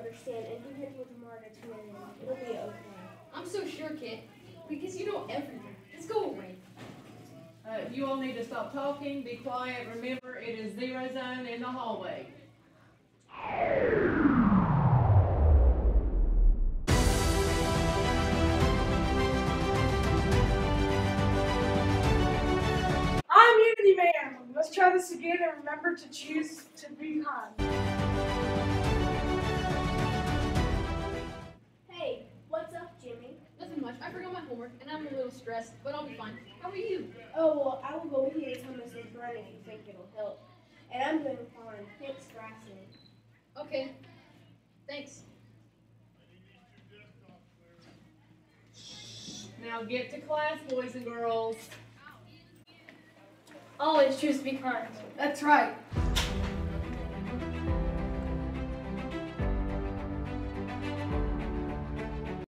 understand, and be here till tomorrow to tune in. It'll be okay. I'm so sure, Kit, because you know everything. Just go away. You all need to stop talking, be quiet. Remember, it is 0 zone in the hallway. I'm Unity Man. Let's try this again and remember to choose to be kind. Hey, what's up, Jimmy? Nothing much. I forgot my homework, and I'm a little stressed, but I'll be fine. How are you? Oh, well, I will go with you to tell Mrs. Brennan if you think it'll help. And I'm doing fine. Thanks for asking. Okay. Thanks. Now get to class, boys and girls. Always choose to be kind. That's right.